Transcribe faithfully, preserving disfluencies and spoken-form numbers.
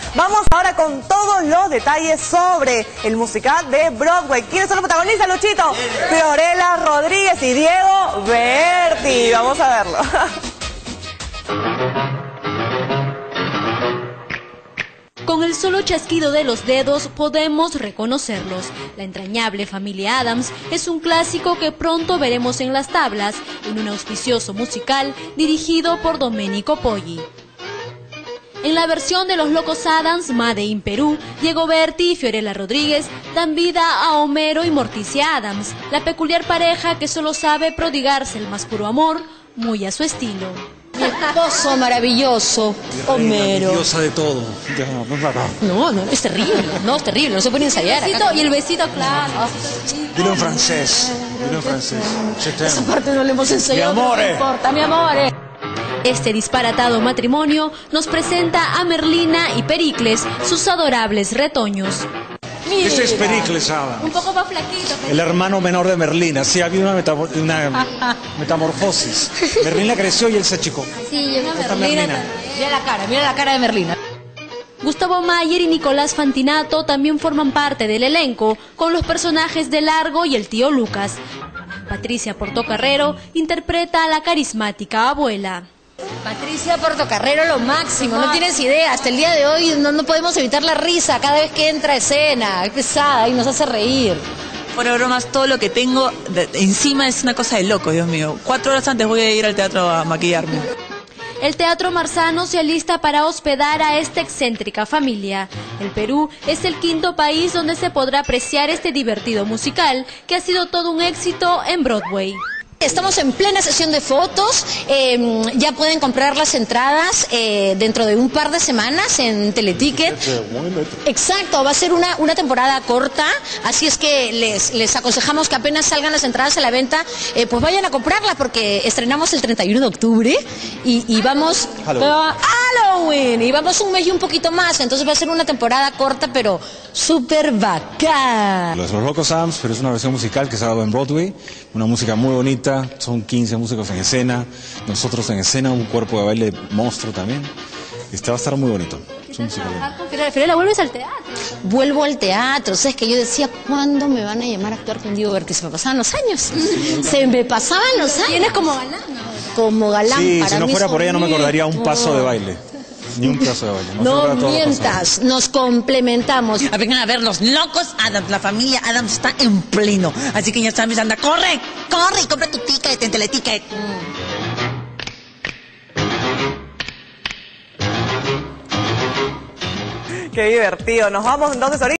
Vamos ahora con todos los detalles sobre el musical de Broadway. ¿Quiénes son los protagonistas, Luchito? Fiorella Rodríguez y Diego Berti. Vamos a verlo. Con el solo chasquido de los dedos podemos reconocerlos. La entrañable familia Addams es un clásico que pronto veremos en las tablas en un auspicioso musical dirigido por Domenico Poggi. En la versión de Los Locos Addams, Made in Perú, Diego Berti y Fiorella Rodríguez dan vida a Homero y Morticia Addams, la peculiar pareja que solo sabe prodigarse el más puro amor, muy a su estilo. Mi esposo maravilloso, Homero. Diosa de todo. No, no, es terrible, no, es terrible, no se puede ensayar. El besito, y el besito, claro. Dilo en francés, dilo en francés. Esa parte no le hemos ensayado. Mi amore. No importa, mi amore. Este disparatado matrimonio nos presenta a Merlina y Pericles, sus adorables retoños. Mira. Ese es Pericles, Adam. Un poco más flaquito. El hermano menor de Merlina. Sí, había una, metamor una metamorfosis. Merlina creció y él se achicó. Sí, yo Esta Merlina. Merlina. Mira la cara, mira la cara de Merlina. Gustavo Mayer y Nicolás Fantinato también forman parte del elenco, con los personajes de Largo y el tío Lucas. Patricia Portocarrero interpreta a la carismática abuela. Patricia Portocarrero, lo máximo, no tienes idea. Hasta el día de hoy no, no podemos evitar la risa cada vez que entra a escena. Es pesada y nos hace reír. Fuera de bromas, todo lo que tengo de, encima es una cosa de loco, Dios mío. Cuatro horas antes voy a ir al teatro a maquillarme. El Teatro Marzano se alista para hospedar a esta excéntrica familia. El Perú es el quinto país donde se podrá apreciar este divertido musical que ha sido todo un éxito en Broadway. Estamos en plena sesión de fotos, eh, ya pueden comprar las entradas eh, dentro de un par de semanas en Teleticket. Exacto, va a ser una, una temporada corta, así es que les, les aconsejamos que apenas salgan las entradas a la venta, eh, pues vayan a comprarlas porque estrenamos el treinta y uno de octubre y, y vamos a Halloween, y vamos un mes y un poquito más, entonces va a ser una temporada corta pero súper bacán. Los Locos Addams, pero es una versión musical que se ha dado en Broadway, una música muy bonita. Son quince músicos en escena, nosotros en escena, un cuerpo de baile monstruo también. Este va a estar muy bonito. Es un musical. Fiorella, ¿vuelves al teatro? Vuelvo al teatro, sabes que yo decía, ¿cuándo me van a llamar a actuar con Diego Berti? Se me pasaban los años, se me pasaban los años. Tienes como galán, ¿no? Como galán. Sí, para si no mí fuera por ella no me acordaría un paso de no. baile. Ni un paso de baile. No mientas, nos complementamos. Vengan a ver Los Locos Addams, la familia Addams está en pleno. Así que ya sabes, anda, corre, corre y compra tu ticket en Teleticket. Qué divertido. Nos vamos entonces ahorita.